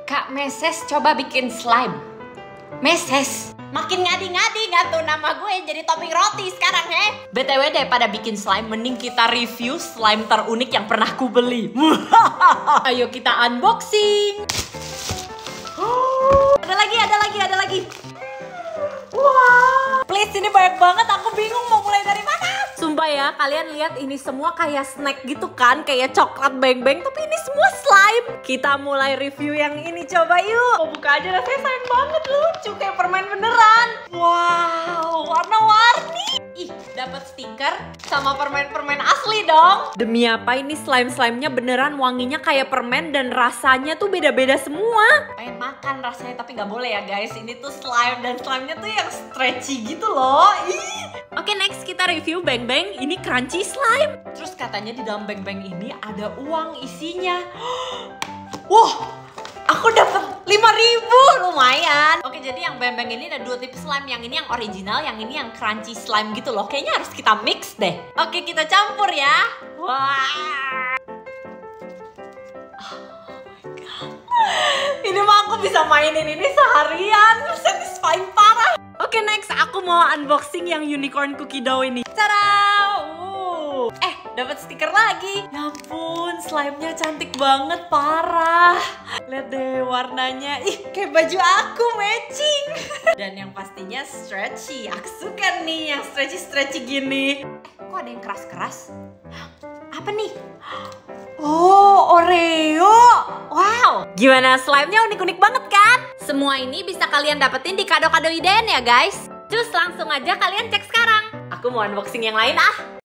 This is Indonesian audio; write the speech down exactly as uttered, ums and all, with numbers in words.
Kak Meses coba bikin slime. Meses, makin ngadi-ngadi gak tuh nama gue jadi topping roti sekarang, he? B T W daripada bikin slime, mending kita review slime terunik yang pernah ku beli. Ayo kita unboxing. Ada lagi, ada lagi, ada lagi. Wah, please, ini banyak banget, aku bingung mau mulai dari mana. Sumpah ya, kalian lihat ini semua kayak snack gitu kan, kayak coklat beng-beng, tapi ini semua slime. Kita mulai review yang ini, coba yuk. Mau buka aja, rasanya sayang banget, lucu kayak permen beneran. Wow, warna-warni. Ih, dapat stiker sama permen-permen asli dong. Demi apa ini slime-slimenya beneran wanginya kayak permen dan rasanya tuh beda-beda semua. Pengen makan rasanya tapi nggak boleh ya guys. Ini tuh slime dan slimenya tuh yang stretchy gitu loh. Ih. Oke, next kita review Bang Bang. Ini crunchy slime. Terus katanya di dalam Bang Bang ini ada uang isinya. Wah, aku dapat lima ribu, lumayan. Oke, jadi yang Bang Bang ini ada dua tipe slime. Yang ini yang original, yang ini yang crunchy slime gitu loh. Kayaknya harus kita mix deh. Oke, kita campur ya. Wah. Oh my god. Ini mah aku bisa mainin ini seharian. Satisfying parah. Oke, next aku mau unboxing yang unicorn cookie dough ini. Tada! Uh. Eh, dapat stiker lagi. Ya ampun, slime-nya cantik banget, parah. Lihat deh warnanya. Ih, kayak baju aku matching. Dan yang pastinya stretchy. Aku suka nih yang stretchy-stretchy gini. Eh, kok ada yang keras-keras? Apa nih? Oh, Oreo. Wow. Gimana, slime-nya unik-unik banget kan? Semua ini bisa kalian dapetin di kado-kado I D N ya guys. Cus, langsung aja kalian cek sekarang. Aku mau unboxing yang lain ah.